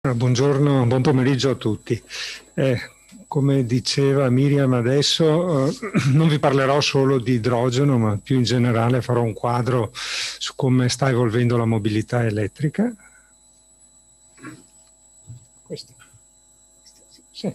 Buongiorno, buon pomeriggio a tutti. Come diceva Miriam adesso, non vi parlerò solo di idrogeno, ma più in generale farò un quadro su come sta evolvendo la mobilità elettrica. Questo. Sì.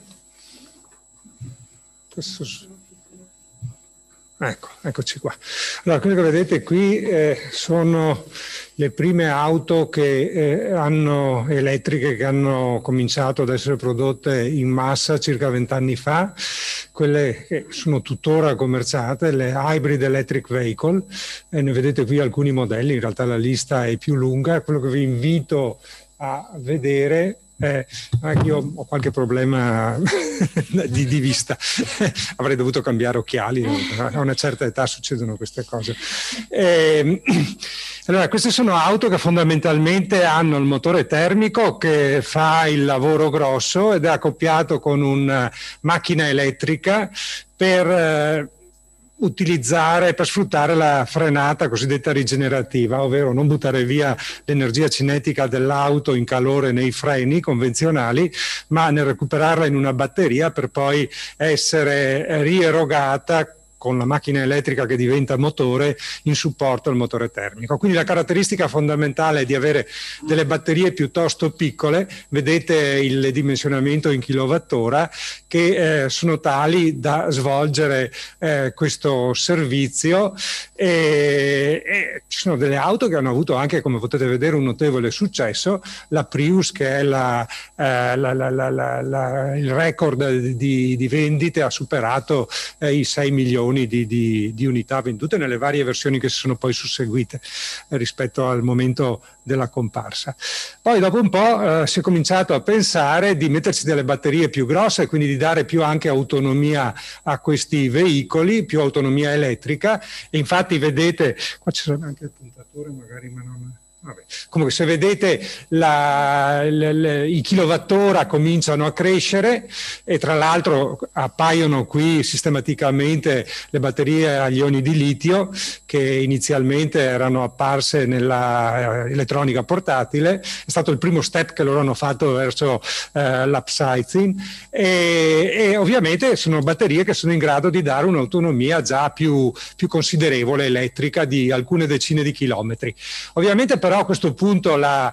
Eccoci qua. Allora, quello che vedete qui sono le prime auto elettriche che hanno cominciato ad essere prodotte in massa circa 20 anni fa, quelle che sono tuttora commerciate, le Hybrid Electric Vehicle, e ne vedete qui alcuni modelli, in realtà la lista è più lunga. Quello che vi invito a vedere anche io ho qualche problema di vista, avrei dovuto cambiare occhiali, a una certa età succedono queste cose. Allora, queste sono auto che fondamentalmente hanno il motore termico che fa il lavoro grosso ed è accoppiato con una macchina elettrica per sfruttare la frenata cosiddetta rigenerativa, ovvero non buttare via l'energia cinetica dell'auto in calore nei freni convenzionali, ma nel recuperarla in una batteria per poi essere rierogata con la macchina elettrica che diventa motore in supporto al motore termico. Quindi la caratteristica fondamentale è di avere delle batterie piuttosto piccole, vedete il dimensionamento in kilowattora, che sono tali da svolgere questo servizio, e ci sono delle auto che hanno avuto anche, come potete vedere, un notevole successo. La Prius, che è il record di vendite, ha superato i 6 milioni di unità vendute nelle varie versioni che si sono poi susseguite rispetto al momento della comparsa. Poi dopo un po' si è cominciato a pensare di metterci delle batterie più grosse, quindi di dare più anche autonomia a questi veicoli, più autonomia elettrica, e infatti vedete, qua ci sono anche il puntatore magari, ma non... Vabbè. Comunque, se vedete i kilowattora cominciano a crescere, e tra l'altro appaiono qui sistematicamente le batterie agli ioni di litio che inizialmente erano apparse nella elettronica portatile. È stato il primo step che loro hanno fatto verso l'upsizing, e ovviamente sono batterie che sono in grado di dare un'autonomia già più considerevole elettrica di alcune decine di chilometri. Ovviamente però a questo punto la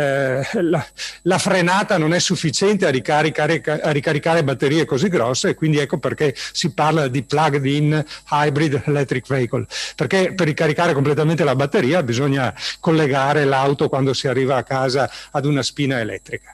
frenata non è sufficiente a ricaricare batterie così grosse, e quindi ecco perché si parla di plugged-in hybrid electric vehicle, perché per ricaricare completamente la batteria bisogna collegare l'auto, quando si arriva a casa, ad una spina elettrica,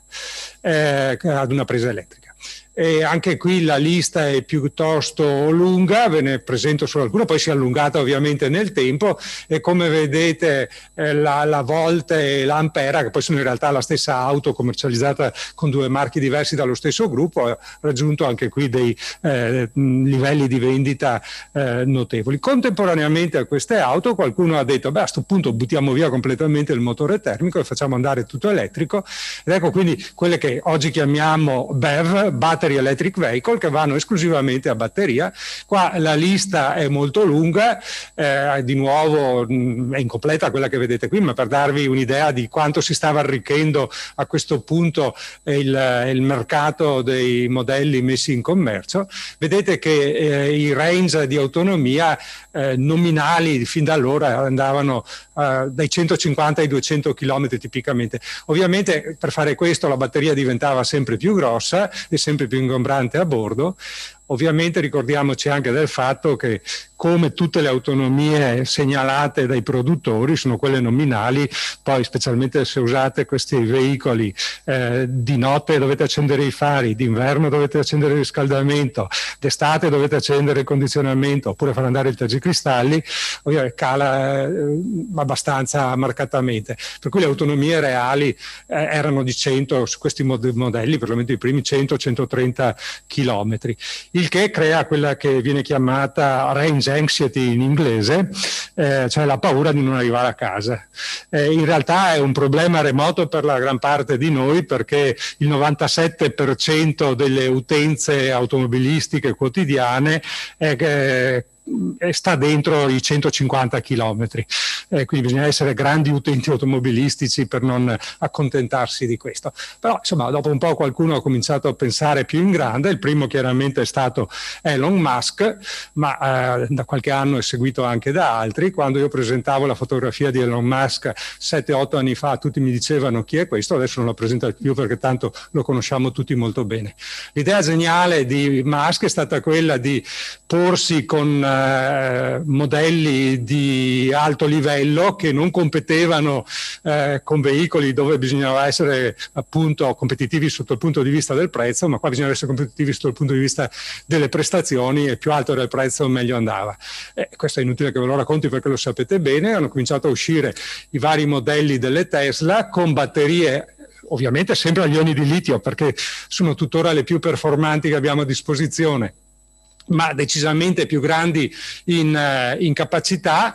ad una presa elettrica. E anche qui la lista è piuttosto lunga, ve ne presento solo alcune, poi si è allungata ovviamente nel tempo, e come vedete la Volt e l'Ampera, che poi sono in realtà la stessa auto commercializzata con due marchi diversi dallo stesso gruppo, ha raggiunto anche qui dei livelli di vendita notevoli. Contemporaneamente a queste auto qualcuno ha detto: beh, a questo punto buttiamo via completamente il motore termico e facciamo andare tutto elettrico, ed ecco quindi quelle che oggi chiamiamo BEV, Battery Electric Vehicle, che vanno esclusivamente a batteria. Qua la lista è molto lunga, di nuovo è incompleta quella che vedete qui, ma per darvi un'idea di quanto si stava arricchendo a questo punto il mercato dei modelli messi in commercio. Vedete che i range di autonomia nominali fin da allora andavano dai 150 ai 200 km tipicamente. Ovviamente per fare questo la batteria diventava sempre più grossa e sempre più ingombrante a bordo. Ovviamente ricordiamoci anche del fatto che, come tutte le autonomie segnalate dai produttori, sono quelle nominali. Poi, specialmente se usate questi veicoli di notte, dovete accendere i fari, d'inverno dovete accendere il riscaldamento, d'estate dovete accendere il condizionamento oppure far andare il tergicristalli, ovviamente cala abbastanza marcatamente. Per cui le autonomie reali erano di 100 su questi modelli, perlomeno i primi 100-130 km. Il che crea quella che viene chiamata range anxiety in inglese, cioè la paura di non arrivare a casa. In realtà è un problema remoto per la gran parte di noi, perché il 97% delle utenze automobilistiche quotidiane sta dentro i 150 km, quindi bisogna essere grandi utenti automobilistici per non accontentarsi di questo. Però insomma dopo un po' qualcuno ha cominciato a pensare più in grande, il primo chiaramente è stato Elon Musk, ma da qualche anno è seguito anche da altri. Quando io presentavo la fotografia di Elon Musk 7-8 anni fa, tutti mi dicevano chi è questo, adesso non lo presento più perché tanto lo conosciamo tutti molto bene. L'idea geniale di Musk è stata quella di porsi con modelli di alto livello che non competevano con veicoli dove bisognava essere appunto competitivi sotto il punto di vista del prezzo, ma qua bisognava essere competitivi sotto il punto di vista delle prestazioni, e più alto era il prezzo meglio andava. Questo è inutile che ve lo racconti perché lo sapete bene. Hanno cominciato a uscire i vari modelli delle Tesla con batterie ovviamente sempre agli ioni di litio, perché sono tuttora le più performanti che abbiamo a disposizione, ma decisamente più grandi in capacità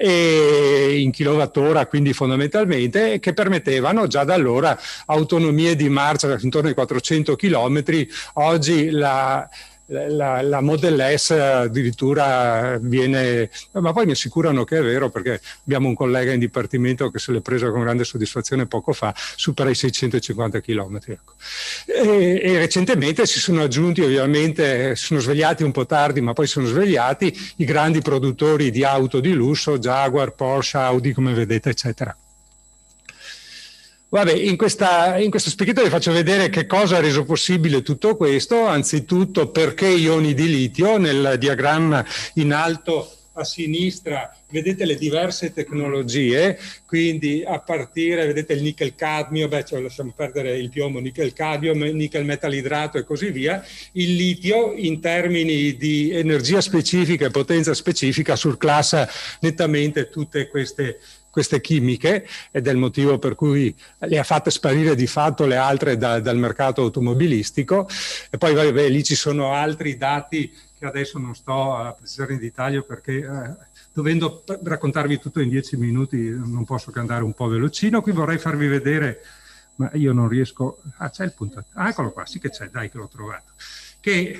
e in kilowattora, quindi fondamentalmente, che permettevano già da allora autonomie di marcia intorno ai 400 km. Oggi la Model S addirittura viene, ma poi mi assicurano che è vero perché abbiamo un collega in dipartimento che se l'è presa con grande soddisfazione poco fa, supera i 650 km. Ecco. E recentemente si sono aggiunti, ovviamente si sono svegliati un po' tardi, ma poi sono svegliati i grandi produttori di auto di lusso, Jaguar, Porsche, Audi, come vedete, eccetera. Vabbè, in questo specchietto vi faccio vedere che cosa ha reso possibile tutto questo. Anzitutto perché ioni di litio. Nel diagramma in alto a sinistra vedete le diverse tecnologie, quindi a partire, vedete il nickel cadmio, cioè lasciamo perdere il piombo, nickel cadmio, nickel metallidrato e così via. Il litio in termini di energia specifica e potenza specifica surclassa nettamente tutte queste chimiche, ed è il motivo per cui le ha fatte sparire di fatto le altre dal mercato automobilistico. E poi vabbè, lì ci sono altri dati che adesso non sto a precisare in dettaglio perché dovendo raccontarvi tutto in 10 minuti non posso che andare un po' velocino. Qui vorrei farvi vedere, ma io non riesco, c'è il punto, eccolo qua, sì che c'è, dai che l'ho trovato, che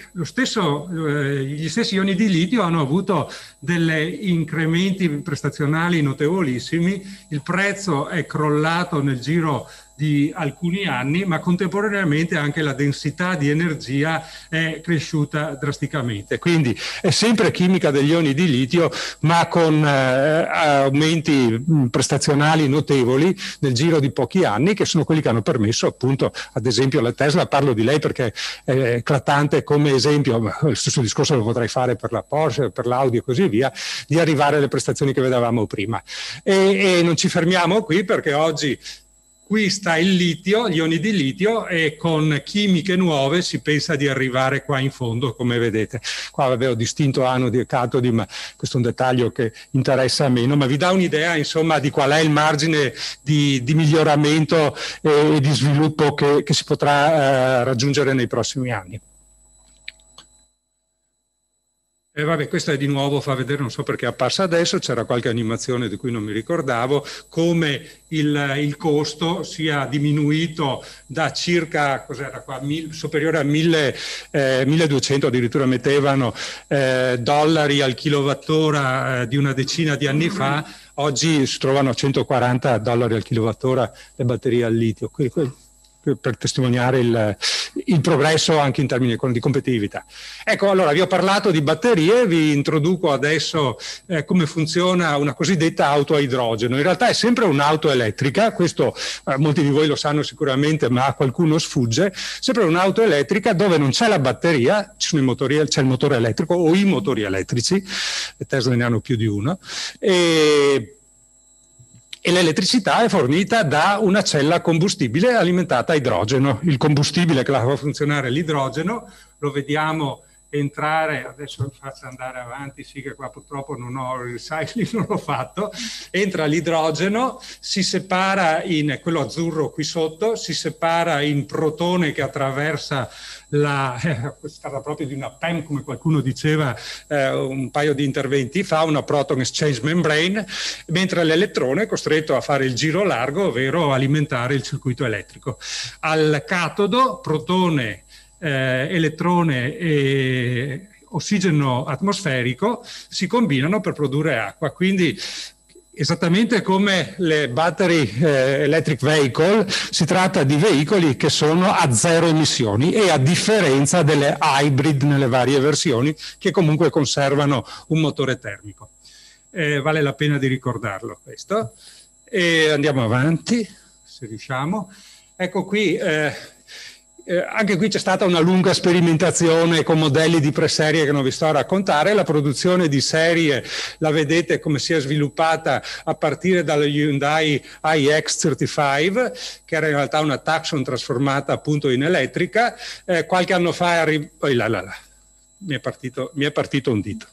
gli stessi ioni di litio hanno avuto degli incrementi prestazionali notevolissimi. Il prezzo è crollato nel giro di alcuni anni, ma contemporaneamente anche la densità di energia è cresciuta drasticamente. Quindi è sempre chimica degli ioni di litio, ma con aumenti prestazionali notevoli nel giro di pochi anni, che sono quelli che hanno permesso appunto, ad esempio, la Tesla. Parlo di lei perché è eclatante come esempio, ma lo stesso discorso lo potrei fare per la Porsche, per l'Audi e così via, di arrivare alle prestazioni che vedevamo prima. E non ci fermiamo qui, perché oggi qui sta il litio, gli ioni di litio, e con chimiche nuove si pensa di arrivare qua in fondo, come vedete. Qua vabbè, ho distinto anodi e catodi, ma questo è un dettaglio che interessa meno, ma vi dà un'idea insomma di qual è il margine di miglioramento e di sviluppo che si potrà raggiungere nei prossimi anni. E vabbè, questa è di nuovo, fa vedere, non so perché è apparsa adesso, c'era qualche animazione di cui non mi ricordavo, come il costo sia diminuito da circa, cos'era qua, superiore a 1200, addirittura mettevano dollari al kilowattora di una decina di anni fa. Oggi si trovano a 140 dollari al kilowattora le batterie al litio, per testimoniare il progresso anche in termini di competitività. Ecco, allora vi ho parlato di batterie, vi introduco adesso come funziona una cosiddetta auto a idrogeno. In realtà è sempre un'auto elettrica, questo molti di voi lo sanno sicuramente, ma a qualcuno sfugge. Sempre un'auto elettrica dove non c'è la batteria, c'è il motore elettrico o i motori elettrici, le Tesla ne hanno più di uno, e l'elettricità è fornita da una cella combustibile alimentata a idrogeno. Il combustibile che la fa funzionare l'idrogeno lo vediamo entrare, adesso faccio andare avanti, sì che qua purtroppo non ho il recycling, non l'ho fatto, entra l'idrogeno, si separa in quello azzurro qui sotto, si separa in protone che attraversa si parla proprio di una PEM, come qualcuno diceva un paio di interventi fa, una proton exchange membrane, mentre l'elettrone è costretto a fare il giro largo, ovvero alimentare il circuito elettrico. Al catodo, protone, elettrone ossigeno atmosferico si combinano per produrre acqua. Quindi esattamente come le battery electric vehicle, si tratta di veicoli che sono a zero emissioni, e a differenza delle hybrid nelle varie versioni, che comunque conservano un motore termico. Vale la pena di ricordarlo questo. E andiamo avanti, se riusciamo. Ecco qui, anche qui c'è stata una lunga sperimentazione con modelli di preserie che non vi sto a raccontare. La produzione di serie la vedete come si è sviluppata a partire dallo Hyundai iX35, che era in realtà una Tucson trasformata appunto in elettrica. Qualche anno fa mi è partito un dito.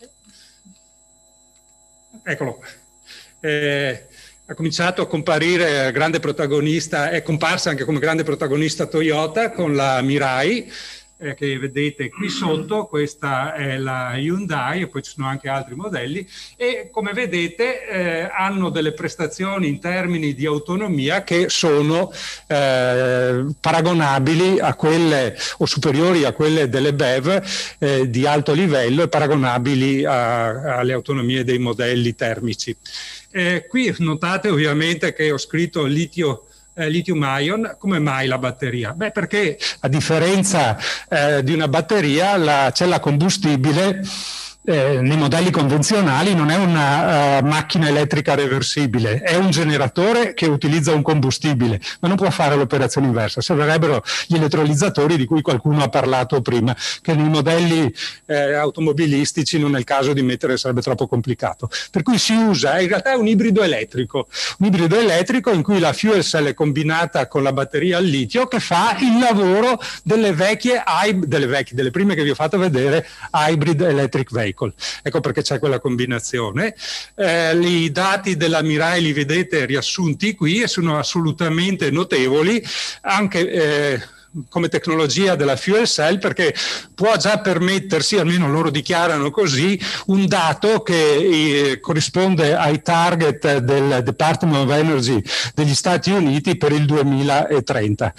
Eccolo qua. Ha cominciato a comparire grande protagonista, è comparsa anche come grande protagonista Toyota con la Mirai, che vedete qui sotto. Questa è la Hyundai, e poi ci sono anche altri modelli, e come vedete hanno delle prestazioni in termini di autonomia che sono paragonabili a quelle o superiori a quelle delle BEV di alto livello, e paragonabili alle autonomie dei modelli termici. Qui notate ovviamente che ho scritto lithium ion. Come mai la batteria? Beh, perché a differenza di una batteria, la cella combustibile nei modelli convenzionali non è una macchina elettrica reversibile, è un generatore che utilizza un combustibile, ma non può fare l'operazione inversa. Servirebbero gli elettrolizzatori di cui qualcuno ha parlato prima, che nei modelli automobilistici non è il caso di mettere, sarebbe troppo complicato. Per cui si usa, in realtà è un ibrido elettrico in cui la fuel cell è combinata con la batteria al litio, che fa il lavoro delle delle prime che vi ho fatto vedere, hybrid electric vehicle. Ecco perché c'è quella combinazione. I dati della Mirai li vedete riassunti qui e sono assolutamente notevoli, anche come tecnologia della fuel cell, perché può già permettersi, almeno loro dichiarano così, un dato che corrisponde ai target del Department of Energy degli Stati Uniti per il 2030.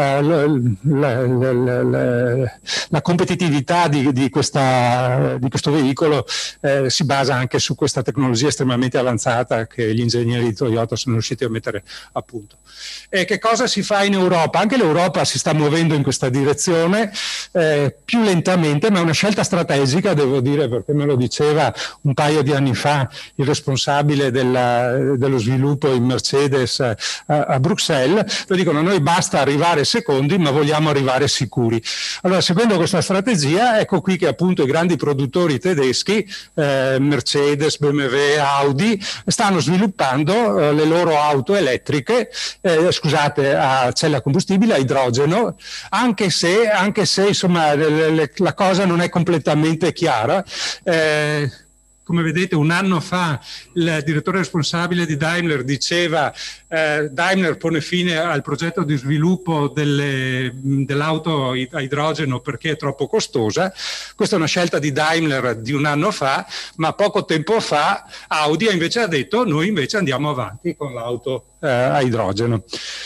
La competitività di questo veicolo si basa anche su questa tecnologia estremamente avanzata che gli ingegneri di Toyota sono riusciti a mettere a punto. E che cosa si fa in Europa? Anche l'Europa si sta muovendo in questa direzione, più lentamente, ma è una scelta strategica, devo dire, perché me lo diceva un paio di anni fa il responsabile dello sviluppo in Mercedes a Bruxelles. Lo dicono: noi basta arrivare secondi, ma vogliamo arrivare sicuri. Allora, seguendo questa strategia, ecco qui che appunto i grandi produttori tedeschi, Mercedes, BMW, Audi, stanno sviluppando le loro auto elettriche, a cella combustibile, a idrogeno, anche se insomma la cosa non è completamente chiara. Come vedete, un anno fa il direttore responsabile di Daimler diceva Daimler pone fine al progetto di sviluppo dell'auto a idrogeno perché è troppo costosa. Questa è una scelta di Daimler di un anno fa, ma poco tempo fa Audi invece ha detto: noi invece andiamo avanti con l'auto a idrogeno.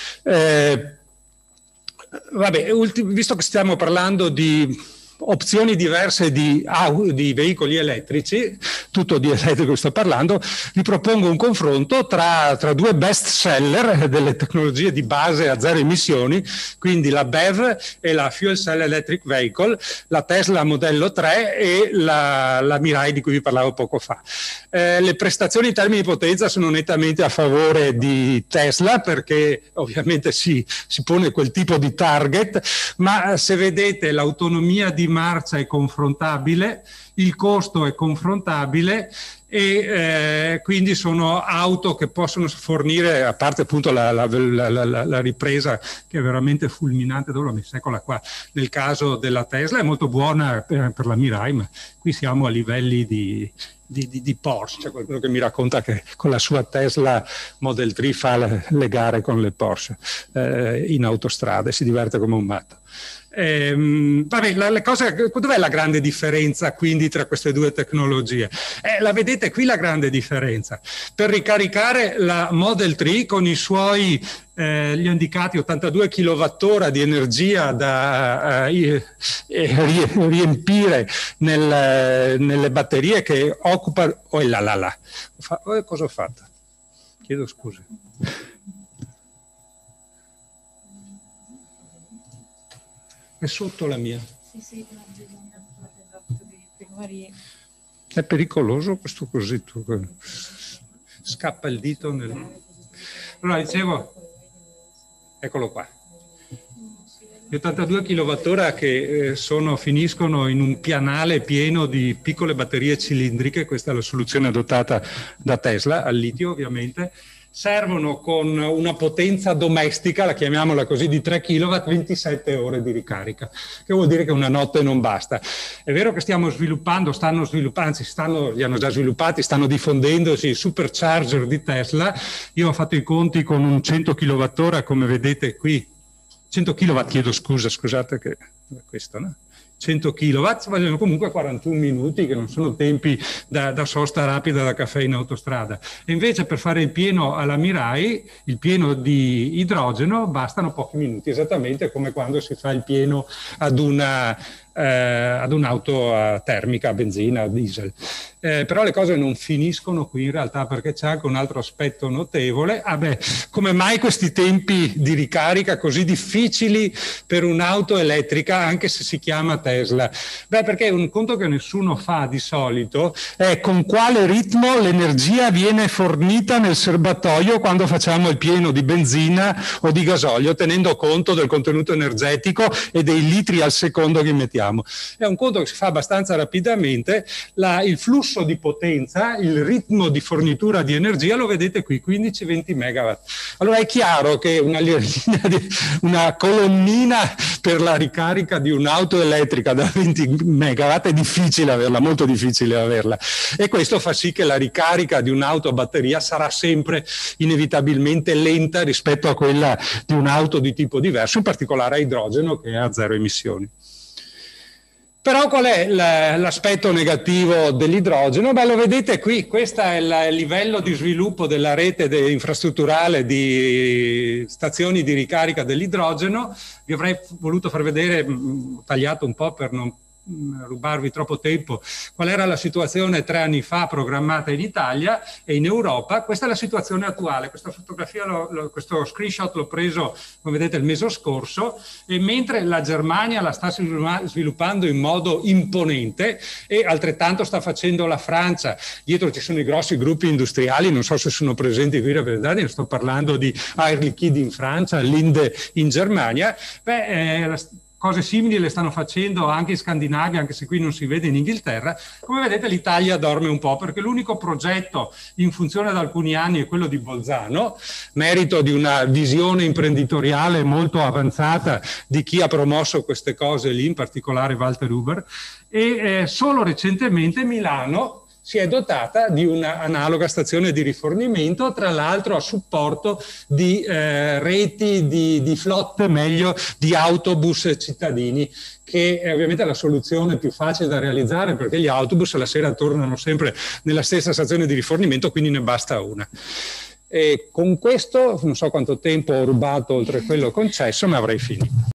Vabbè, visto che stiamo parlando di opzioni diverse di veicoli elettrici, tutto di elettrico sto parlando, vi propongo un confronto tra due best seller delle tecnologie di base a zero emissioni, quindi la BEV e la Fuel Cell Electric Vehicle, la Tesla modello 3 e la Mirai di cui vi parlavo poco fa. Le prestazioni in termini di potenza sono nettamente a favore di Tesla, perché ovviamente si pone quel tipo di target, ma se vedete l'autonomia di marcia è confrontabile, il costo è confrontabile, e quindi sono auto che possono fornire, a parte appunto la ripresa che è veramente fulminante. Dove l'ho messa? Eccola qua. Nel caso della Tesla è molto buona per la Mirai, ma qui siamo a livelli di Porsche. C'è qualcuno che mi racconta che con la sua Tesla Model 3 fa le gare con le Porsche in autostrada e si diverte come un matto. Vabbè, dov'è la grande differenza quindi tra queste due tecnologie? La vedete qui la grande differenza. Per ricaricare la Model 3 con i suoi, gli ho indicati 82 kWh di energia da riempire nelle batterie che occupano... cosa ho fatto? Chiedo scusa. È sotto la mia. Sì, non bisogna fare. È pericoloso questo cosetto. Scappa il dito nel... Allora, dicevo, eccolo qua. Gli 82 kWh che finiscono in un pianale pieno di piccole batterie cilindriche, questa è la soluzione adottata da Tesla, al litio ovviamente, servono con una potenza domestica, la chiamiamola così, di 3 kW, 27 ore di ricarica, che vuol dire che una notte non basta. È vero che stanno sviluppando, li hanno già sviluppati, stanno diffondendosi i supercharger di Tesla. Io ho fatto i conti con un 100 kWh, come vedete qui, 100 kW, chiedo scusa, scusate che è questo, no? 100 kW vogliono comunque 41 minuti, che non sono tempi da sosta rapida da caffè in autostrada. E invece per fare il pieno alla Mirai, il pieno di idrogeno, bastano pochi minuti, esattamente come quando si fa il pieno ad un'auto termica, a benzina, a diesel. Però le cose non finiscono qui in realtà, perché c'è anche un altro aspetto notevole. Come mai questi tempi di ricarica così difficili per un'auto elettrica, anche se si chiama Tesla? Perché un conto che nessuno fa di solito è con quale ritmo l'energia viene fornita nel serbatoio quando facciamo il pieno di benzina o di gasolio, tenendo conto del contenuto energetico e dei litri al secondo che mettiamo. È un conto che si fa abbastanza rapidamente. Il flusso di potenza, il ritmo di fornitura di energia lo vedete qui, 15-20 megawatt. Allora è chiaro che una colonnina per la ricarica di un'auto elettrica da 20 megawatt è difficile averla, molto difficile averla, e questo fa sì che la ricarica di un'auto a batteria sarà sempre inevitabilmente lenta rispetto a quella di un'auto di tipo diverso, in particolare a idrogeno, che è a zero emissioni. Però qual è l'aspetto negativo dell'idrogeno? Lo vedete qui, questo è il livello di sviluppo della rete infrastrutturale di stazioni di ricarica dell'idrogeno. Vi avrei voluto far vedere, tagliato un po' per non rubarvi troppo tempo, qual era la situazione 3 anni fa programmata in Italia e in Europa. Questa è la situazione attuale. Questa fotografia, questo screenshot l'ho preso, come vedete, il mese scorso, e mentre la Germania la sta sviluppando in modo imponente, e altrettanto sta facendo la Francia. Dietro ci sono i grossi gruppi industriali, non so se sono presenti qui rappresentati, sto parlando di Air Liquide in Francia, Linde in Germania. Cose simili le stanno facendo anche in Scandinavia, anche se qui non si vede, in Inghilterra. Come vedete l'Italia dorme un po', perché l'unico progetto in funzione da alcuni anni è quello di Bolzano, merito di una visione imprenditoriale molto avanzata di chi ha promosso queste cose lì, in particolare Walter Huber, e solo recentemente Milano si è dotata di una analoga stazione di rifornimento, tra l'altro a supporto di reti di flotte, meglio, di autobus cittadini, che è ovviamente la soluzione più facile da realizzare, perché gli autobus la sera tornano sempre nella stessa stazione di rifornimento, quindi ne basta una. E con questo, non so quanto tempo ho rubato oltre quello concesso, ma avrei finito.